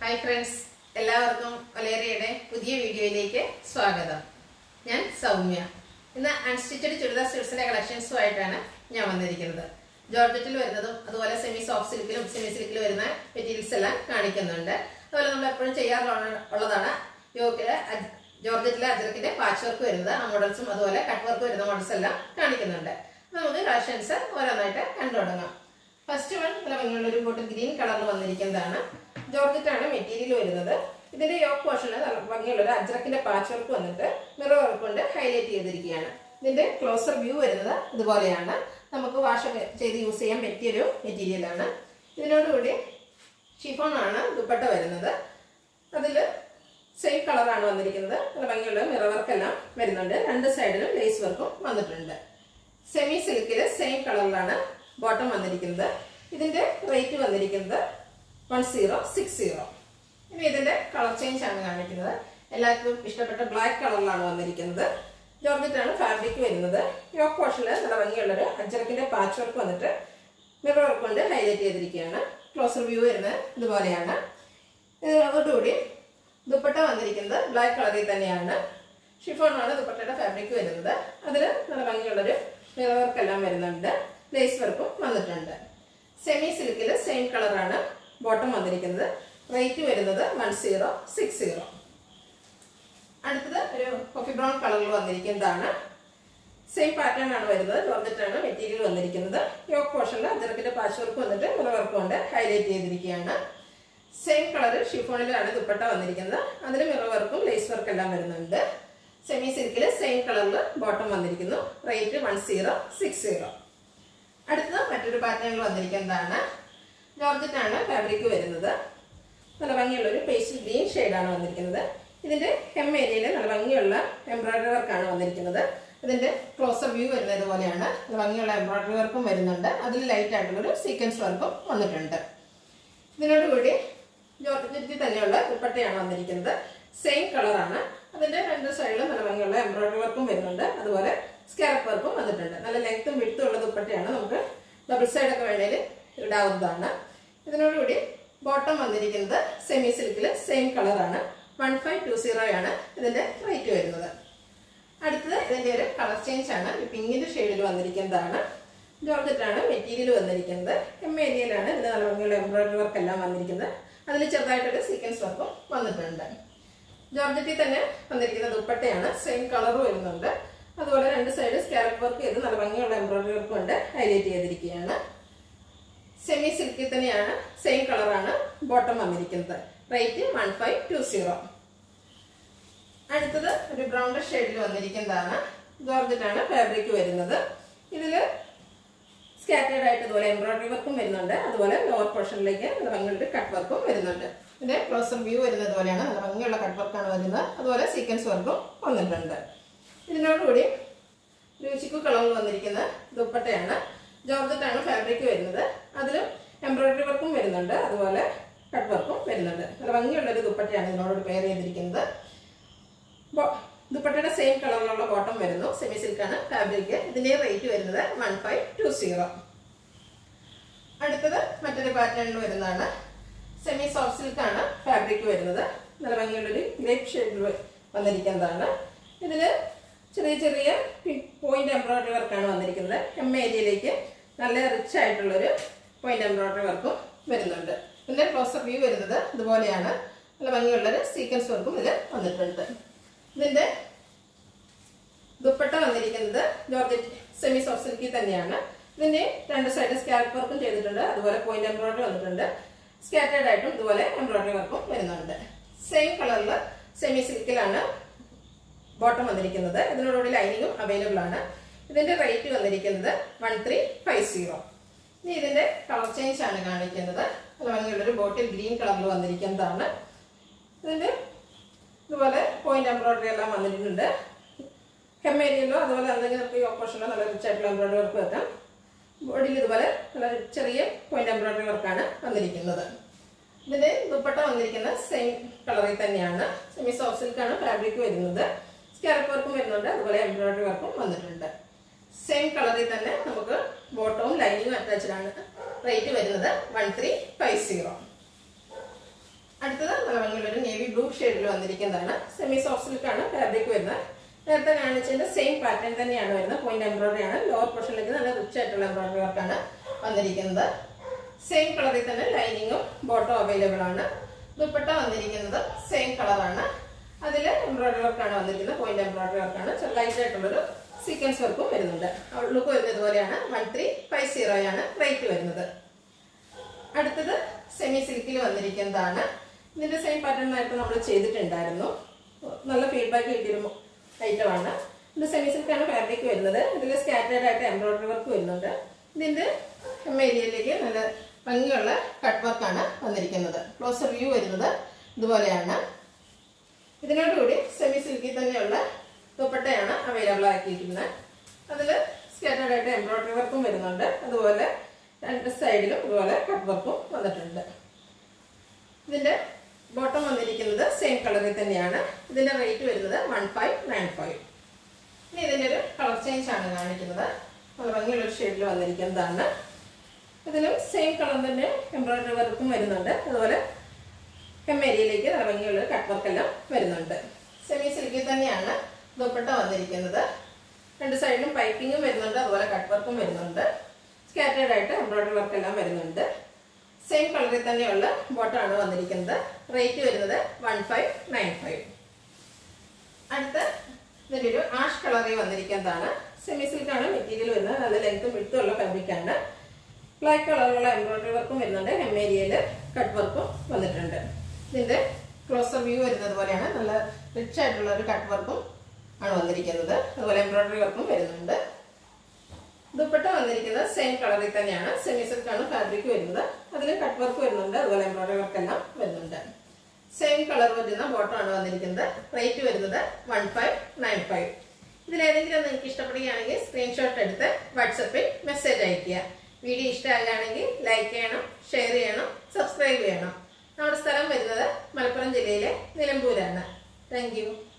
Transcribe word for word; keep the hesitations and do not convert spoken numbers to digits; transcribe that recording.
Hi friends, എല്ലാവർക്കും ഒലേറിയയുടെ പുതിയ വീഡിയോയിലേക്ക് സ്വാഗതം. ഞാൻ സൗമ്യ. ഇന്ന് അൺസ്റ്റിച്ചഡ് ചുരിദാർ സ്റ്റിച്ചിന്റെ കളക്ഷൻസുമായിട്ടാണ് ഞാൻ വന്നിരിക്കുന്നത്. ജോർജറ്റിൽ വരുന്നതും അതുപോലെ സെമി സോഫ്റ്റ് സിൽക്കിലും സെമി സിൽക്കിലും വരുന്ന മെറ്റീരിയൽസ് എല്ലാം കാണിക്കുന്നുണ്ട്. അതുപോലെ നമ്മൾ എപ്പോഴും ചെയ്യാറുള്ളതാണ് യോക്കില് ജോർജറ്റിലെ അജ്രക്കിന്റെ പാച്ച് വർക്ക് വരുന്നത് ആ മോഡൽസും അതുപോലെ കട്ട് വർക്ക് വരുന്ന മോഡൽസ് എല്ലാം കാണിക്കുന്നുണ്ട്. നമുക്ക് കളക്ഷൻസ് ഓരോന്നായിട്ട് കണ്ടു തുടങ്ങാം. ഫസ്റ്റ് വൺ നല്ല ഭംഗിയുള്ള ഒരു ബോട്ടിൽ ഗ്രീൻ കളറിൽ വന്നിരിക്കുന്നതാണ്. ജോർജറ്റ് ആണ് മെറ്റീരിയൽ വരുന്നത്. ഇതിന്റെ യോക്ക് പോർഷനിൽ നല്ല ഭംഗിയുള്ള ഒരു അജ്രക്കിന്റെ പാച്ച് വർക്ക് വന്നിട്ട് മിറർ വർക്ക് കൊണ്ട് ഹൈലൈറ്റ് ചെയ്തിരിക്കുകയാണ്. ഇതിന്റെ ക്ലോസർ വ്യൂ വരുന്നത് ഇതുപോലെയാണ്. നമുക്ക് വാഷ് ചെയ്ത് യൂസ് ചെയ്യാൻ പറ്റിയൊരു മെറ്റീരിയലാണ്. ഇതിനോടുകൂടി ഷിഫോൺ ആണ് ദുപ്പട്ട വരുന്നത്. അതിൽ സെയിം കളറാണ് വന്നിരിക്കുന്നത്. നല്ല ഭംഗിയുള്ള മിറർ വർക്ക് എല്ലാം വരുന്നുണ്ട്. രണ്ട് സൈഡിലും ലേസ് വർക്കും വന്നിട്ടുണ്ട്. സെമി സിൽക്കില് സെയിം കളറിലാണ് ബോട്ടം വന്നിരിക്കുന്നത്. ഇതിന്റെ റേറ്റ് വന്നിരിക്കുന്നത് വൺ സീറോ സിക്സ് സീറോ. ഇനി ഇതിന്റെ കളർ ചേഞ്ച് ആണ് കാണിക്കുന്നത്. എല്ലാവർക്കും ഇഷ്ടപ്പെട്ട ബ്ലാക്ക് കളറിലാണ് വന്നിരിക്കുന്നത്. ജോർജറ്റ് ആണ് ഫാബ്രിക് വരുന്നത്. യോക്ക് പോർഷനിൽ നല്ല ഭംഗിയുള്ളൊരു അജ്രക്കിന്റെ പാച്ച് വർക്ക് വന്നിട്ട് മിറർ വർക്ക് കൊണ്ട് ഹൈലൈറ്റ് ചെയ്തിരിക്കുകയാണ്. ക്ലോസർ വ്യൂ വരുന്നത് ഇതുപോലെയാണ്. അതോടുകൂടി ദുപ്പട്ട വന്നിരിക്കുന്നത് ബ്ലാക്ക് കളറിൽ തന്നെയാണ്. ഷിഫോൺ ആണ് ദുപ്പട്ടയുടെ ഫാബ്രിക് വരുന്നത്. അതിൽ നല്ല ഭംഗിയുള്ളൊരു മിറർ വർക്ക് എല്ലാം വരുന്നുണ്ട്. ലേസ് വർക്കും വന്നിട്ടുണ്ട്. സെമി സിൽക്കിൽ സെയിം കളറാണ് ബോട്ടം വന്നിരിക്കുന്നത്. റേറ്റ് വരുന്നത് വൺ സീറോ സിക്സ് സീറോ. അടുത്തത് ഒരു കോഫി ബ്രൗൺ കളറിൽ വന്നിരിക്കുന്നതാണ്. സെയിം പാറ്റേൺ ആണ് വരുന്നത്. ജോർജറ്റ് ആണ് മെറ്റീരിയൽ വന്നിരിക്കുന്നത്. യോക്ക് പോർഷനിൽ അജ്രക്കിന്റെ പാച്ച് വർക്ക് വന്നിട്ട് മിറർ വർക്ക് കൊണ്ട് ഹൈലൈറ്റ് ചെയ്തിരിക്കുകയാണ്. സെയിം കളർ ഷിഫോണിലാണ് ദുപ്പട്ട വന്നിരിക്കുന്നത്. അതിൽ മിറർ വർക്കും ലേസ് വർക്ക് എല്ലാം വരുന്നുണ്ട്. സെമി സിൽക്കിൽ സെയിം കളറിൽ ബോട്ടം വന്നിരിക്കുന്നു. Rate one zero six zero. അടുത്തത് മറ്റൊരു പാറ്റേണിൽ വന്നിരിക്കുന്നതാണ്. ജോർജറ്റ് ആണ് ഫാബ്രിക് വരുന്നത്. നല്ല ഭംഗിയുള്ള ഒരു പേസ്റ്റൽ ഗ്രീൻ ഷെയ്ഡാണ് വന്നിരിക്കുന്നത്. ഇതിന്റെ ഹെം ഏരിയയിൽ നല്ല ഭംഗിയുള്ള എംബ്രോയിഡറി വർക്കാണ് വന്നിരിക്കുന്നത്. ഇതിന്റെ ക്ലോസർ വ്യൂ വരുന്നത് ഇതുപോലെയാണ്. നല്ല ഭംഗിയുള്ള എംബ്രോയിഡറി വർക്കും വരുന്നുണ്ട്. അതിൽ ലൈറ്റ് ആയിട്ടുള്ളൊരു സീക്വൻസ് വർക്കും വന്നിട്ടുണ്ട്. ഇതിനോടുകൂടി ജോർജറ്റിൽ തന്നെയുള്ള ദുപ്പട്ടയാണ് വന്നിരിക്കുന്നത്. സെയിം കളറാണ്. അതിന്റെ രണ്ട് സൈഡിലും നല്ല ഭംഗിയുള്ള എംബ്രോയിഡറി വർക്കും വരുന്നുണ്ട്. അതുപോലെ സ്കാലപ്പ് വർക്കും വന്നിട്ടുണ്ട്. നല്ല ലെങ്ത്തും വിഡ്ത്തും ഉള്ള ദുപ്പട്ടയാണ്. നമുക്ക് ഡബിൾ സൈഡ് ഒക്കെ വേണേൽ ഇടാവുന്നതാണ്. ഇതിനോടുകൂടി ബോട്ടം വന്നിരിക്കുന്നത് സെമി സിൽക്കിൽ സെയിം കളറാണ്. വൺ ഫൈവ് ടു സീറോ ആണ് ഇതിന്റെ റേറ്റ് വരുന്നത്. അടുത്തത് ഇതിന്റെ ഒരു കളർ ചേഞ്ച് ആണ്. പിങ്കിന്റെ ഷെയ്ഡിൽ വന്നിരിക്കുന്നതാണ്. ജോർജറ്റ് ആണ് മെറ്റീരിയൽ വന്നിരിക്കുന്നത്. എം ഏരിയയിലാണ് ഇതിന് നല്ല ഭംഗിയുള്ള എംബ്രോയിഡറി വർക്ക് എല്ലാം വന്നിരിക്കുന്നത്. അതിൽ ചെറുതായിട്ടൊരു സീക്വൻസ് വർക്കും വന്നിട്ടുണ്ട്. ജോർജറ്റിൽ തന്നെ വന്നിരിക്കുന്ന ദുപ്പട്ടയാണ്. സെയിം കളർ വരുന്നുണ്ട്. അതുപോലെ രണ്ട് സൈഡ് സ്കാലപ്പ് വർക്ക് ചെയ്ത് നല്ല ഭംഗിയുള്ള എംബ്രോയിഡറി വർക്ക് കൊണ്ട് ഹൈലൈറ്റ് ചെയ്തിരിക്കുകയാണ്. സെമി സിൽക്കിൽ തന്നെയാണ്. സെയിം കളറാണ് ബോട്ടം വന്നിരിക്കുന്നത്. Rate one five two zero. അടുത്തത് ഒരു ബ്രൗൺ ഷെയ്ഡിൽ വന്നിരിക്കുന്നതാണ്. ജോർജറ്റ് ആണ് ഫാബ്രിക് വരുന്നത്. ഇതിൽ സ്കാറ്റേഡ് ആയിട്ട് ഇതുപോലെ എംബ്രോയിഡറി വർക്കും വരുന്നുണ്ട്. അതുപോലെ ലോവർ പോർഷനിലേക്ക് നല്ല ഭംഗിയുള്ള കട്ട് വർക്കും വരുന്നുണ്ട്. ഇതിന്റെ ക്ലോസർ വ്യൂ വരുന്നത് പോലെയാണ്. നല്ല ഭംഗിയുള്ള കട്ട് വർക്കാണ് വരുന്നത്. അതുപോലെ സീക്വൻസ് വർക്കും വന്നിട്ടുണ്ട്. ഇതിനോടുകൂടി രുചിക്കു കളറിൽ വന്നിരിക്കുന്ന ദുപ്പട്ടയാണ്. ജോർജറ്റ് ആണ് ഫാബ്രിക് വരുന്നത്. അതിലും എംബ്രോയിഡറി വർക്കും വരുന്നുണ്ട്. അതുപോലെ കട്ട് വർക്കും വരുന്നുണ്ട്. നല്ല ഭംഗിയുള്ളൊരു ദുപ്പട്ടയാണ് ഇതിനോട് പെയർ ചെയ്തിരിക്കുന്നത്. ദുപ്പട്ടയുടെ സെയിം കളറിലുള്ള ബോട്ടം വരുന്നു. സെമി സിൽക്കാണ് ഫാബ്രിക്. ഇതിന്റെ റേറ്റ് വരുന്നത് വൺ ഫൈവ് ടു സീറോ. അടുത്തത് മറ്റൊരു പാറ്റേണിൽ വരുന്നതാണ്. സെമി സോഫ്റ്റ് സിൽക്കാണ് ഫാബ്രിക് വരുന്നത്. നല്ല ഭംഗിയുള്ളൊരു ഗ്രേപ്പ് ഷെയ്ഡിൽ വന്നിരിക്കുന്നതാണ്. ഇതില് ചെറിയ ചെറിയ പോയിന്റ് എംബ്രോയിഡറി വർക്കാണ് വന്നിരിക്കുന്നത്. എം ഏരിയയിലേക്ക് നല്ല റിച്ച് ആയിട്ടുള്ളൊരു പോയിന്റ് എംബ്രോയിഡറി വർക്കും വരുന്നുണ്ട്. ഇതിന്റെ ക്ലോസർ വ്യൂ വരുന്നത് ഇതുപോലെയാണ്. നല്ല ഭംഗിയുള്ളൊരു സീക്വൻസ് വർക്കും ഇതിൽ വന്നിട്ടുണ്ട്. ഇതിന്റെ ദുപ്പട്ട വന്നിരിക്കുന്നത് ജോർജറ്റ് സെമി സോഫ്റ്റ് സിൽക്കിൽ തന്നെയാണ്. ഇതിന്റെ രണ്ട് സൈഡ് സ്കാലപ്പ് വർക്കും ചെയ്തിട്ടുണ്ട്. അതുപോലെ പോയിന്റ് എംബ്രോയിഡറി വന്നിട്ടുണ്ട്. സ്കാറ്റേഡ് ആയിട്ടും ഇതുപോലെ എംബ്രോയിഡറി വർക്കും വരുന്നുണ്ട്. സെയിം കളറിൽ സെമി സിൽക്കിലാണ് ബോട്ടം വന്നിരിക്കുന്നത്. ഇതിനോടുകൂടി ലൈനിങ്ങും അവൈലബിൾ ആണ്. ഇതിന്റെ റേറ്റ് വന്നിരിക്കുന്നത് വൺ ത്രീ ഫൈവ് സീറോ. ഇനി ഇതിന്റെ കളർ ചേഞ്ച് ആണ് കാണിക്കുന്നത്. നല്ല ഭംഗിയുള്ളൊരു ബോട്ടിൽ ഗ്രീൻ കളറിൽ വന്നിരിക്കുന്നതാണ്. ഇതിന്റെ ഇതുപോലെ പോയിന്റ് എംബ്രോയിഡറി എല്ലാം വന്നിട്ടുണ്ട്. ഹെം ഏരിയയിലോ അതുപോലെ അല്ലെങ്കിൽ നമുക്ക് ഈ ഓപ്പോഷനിലോ നല്ല റിച്ച് ആയിട്ടുള്ള എംബ്രോയിഡറി വർക്ക് വെക്കാം. ബോഡിയിൽ ഇതുപോലെ നല്ല ചെറിയ പോയിന്റ് എംബ്രോയിഡറി വർക്കാണ് വന്നിരിക്കുന്നത്. ഇതിന്റെ ദുപ്പട്ട വന്നിരിക്കുന്നത് സെയിം കളറിൽ തന്നെയാണ്. സെമി സോഫ്റ്റ് സിൽക്കാണ് ഫാബ്രിക് വരുന്നത്. സ്കാലപ്പ് വർക്കും വരുന്നുണ്ട്. അതുപോലെ എംബ്രോയിഡറി വർക്കും വന്നിട്ടുണ്ട്. സെയിം കളറിൽ തന്നെ നമുക്ക് ബോട്ടവും ലൈനിങ്ങും അറ്റാച്ച്ഡ് ആണ്. റേറ്റ് വരുന്നത് വൺ ത്രീ ഫൈവ് സീറോ. അടുത്തത് നല്ല ഭംഗിയുള്ളൊരു നേവി ബ്ലൂ ഷെയ്ഡിൽ വന്നിരിക്കുന്നതാണ്. സെമി സോഫ്റ്റ് സിൽക്കാണ് ഫാബ്രിക് വരുന്നത്. നേരത്തെ കാണിച്ചതിന്റെ സെയിം പാറ്റേൺ തന്നെയാണ് വരുന്നത്. പോയിന്റ് എംബ്രോയിഡറി ആണ്. ലോവർ പോർഷനിലേക്ക് നല്ല റിച്ച് ആയിട്ടുള്ള എംബ്രോയിഡറി വർക്കാണ് വന്നിരിക്കുന്നത്. സെയിം കളറിൽ തന്നെ ലൈനിങ്ങും ബോട്ടം അവൈലബിൾ ആണ്. ദുപ്പട്ട വന്നിരിക്കുന്നത് സെയിം കളറാണ്. അതിൽ എംബ്രോയിഡറി വർക്കാണ് വന്നിരിക്കുന്നത്. പോയിന്റ് എംബ്രോയിഡറി വർക്കാണ്. ലൈറ്റ് ആയിട്ടുള്ളൊരു സീക്വൻസ് വർക്കും വരുന്നുണ്ട്. ലുക്ക് വരുന്നത് പോലെയാണ്. വൺ ത്രീ ഫൈവ് സീറോ ആണ് റേറ്റ് വരുന്നത്. അടുത്തത് സെമി സിൽക്കിൽ വന്നിരിക്കുന്നതാണ്. ഇതിന്റെ സെയിം പാറ്റേൺ ആയിട്ട് നമ്മൾ ചെയ്തിട്ടുണ്ടായിരുന്നു. നല്ല ഫീഡ്ബാക്ക് കിട്ടിയൊരു ഐറ്റമാണ്. ഇത് സെമി സിൽക്കാണ് ഫാബ്രിക് വരുന്നത്. ഇതിൽ സ്കാറ്റേർഡ് ആയിട്ട് എംബ്രോയിഡറി വർക്ക് വരുന്നുണ്ട്. ഇതിന്റെ ഏരിയയിലേക്ക് നല്ല ഭംഗിയുള്ള കട്ട് വർക്കാണ് വന്നിരിക്കുന്നത്. ക്ലോസർ വ്യൂ വരുന്നത് ഇതുപോലെയാണ്. ഇതിനോടുകൂടി സെമി സിൽക്കിൽ തന്നെയുള്ള ദുപ്പട്ടയാണ് അവൈലബിൾ ആക്കിയിരിക്കുന്നത്. അതിൽ സ്കാറ്റേർഡ് ആയിട്ട് എംബ്രോയിഡറി വർക്കും വരുന്നുണ്ട്. അതുപോലെ രണ്ട് സൈഡിലും ഇതുപോലെ കട്ട് വർക്കും വന്നിട്ടുണ്ട്. ഇതിന്റെ ബോട്ടം വന്നിരിക്കുന്നത് സെയിം കളറിൽ തന്നെയാണ്. ഇതിന്റെ റേറ്റ് വരുന്നത് വൺ ഫൈവ് നയൻ ഫൈവ്. ഇനി ഇതിന്റെ ഒരു കളർ ചേഞ്ച് ആണ് കാണിക്കുന്നത്. നല്ല ഭംഗിയുള്ളൊരു ഷെയ്ഡിൽ വന്നിരിക്കുന്നതാണ്. ഇതിലും സെയിം കളർ തന്നെ എംബ്രോയിഡറി വർക്കും വരുന്നുണ്ട്. അതുപോലെ ഹെമ്മേരിയയിലേക്ക് നല്ല ഭംഗിയുള്ള കട്ട് വർക്ക് എല്ലാം വരുന്നുണ്ട്. സെമി സിൽക്കിൽ തന്നെയാണ് ദുപ്പട്ട വന്നിരിക്കുന്നത്. രണ്ട് സൈഡിലും പൈപ്പിങ്ങും വരുന്നുണ്ട്. അതുപോലെ കട്ട് വർക്കും വരുന്നുണ്ട്. സ്കാറ്റേർഡ് ആയിട്ട് എംബ്രോയിഡറി വർക്ക് എല്ലാം വരുന്നുണ്ട്. സെയിം കളറിൽ തന്നെയുള്ള ബോട്ടമാണ് വന്നിരിക്കുന്നത്. റേറ്റ് വരുന്നത് വൺ ഫൈവ് നയൻ ഫൈവ്. അടുത്ത ഇതിൻ്റെ ഒരു ആഷ് കളറിൽ വന്നിരിക്കുന്നതാണ്. സെമി സിൽക്കാണ് മെറ്റീരിയൽ വരുന്നത്. നല്ല ലെങ്ത്തും വിഡ്ത്തും ഉള്ള ഫാബ്രിക്കാണ്. ബ്ലാക്ക് കളറിലുള്ള എംബ്രോയിഡറി വർക്കും വരുന്നുണ്ട്. ഹെമ്മേരിയയിൽ കട്ട് വർക്കും വന്നിട്ടുണ്ട്. ഇതിന്റെ ക്ലോസർ വ്യൂ വരുന്നത് പോലെയാണ്. നല്ല റിച്ച് ആയിട്ടുള്ള ഒരു കട്ട് വർക്കും ആണ് വന്നിരിക്കുന്നത്. അതുപോലെ എംബ്രോയിഡറി വർക്കും വരുന്നുണ്ട്. ദുപ്പട്ട വന്നിരിക്കുന്നത് സെയിം കളറിൽ തന്നെയാണ്. സെമി സിൽക്കാണ് ഫാബ്രിക് വരുന്നത്. അതിൽ കട്ട് വർക്ക് വരുന്നുണ്ട്. അതുപോലെ എംബ്രോയിഡറി വർക്ക് എല്ലാം വരുന്നുണ്ട്. സെയിം കളർ വരുന്ന ബോട്ടം ആണ് വന്നിരിക്കുന്നത്. റേറ്റ് വരുന്നത് വൺ ഫൈവ് നയൻ ഫൈവ്. ഇതിലേതെങ്കിലും നിങ്ങൾക്ക് ഇഷ്ടപ്പെടുകയാണെങ്കിൽ സ്ക്രീൻഷോട്ട് എടുത്ത് വാട്സപ്പിൽ മെസ്സേജ് അയയ്ക്കുക. വീഡിയോ ഇഷ്ടമാകുകയാണെങ്കിൽ ലൈക്ക് ചെയ്യണം, ഷെയർ ചെയ്യണം, സബ്സ്ക്രൈബ് ചെയ്യണം. നമ്മുടെ സ്ഥലം വരുന്നത് മലപ്പുറം ജില്ലയിലെ നിലമ്പൂരാണ്. Thank you.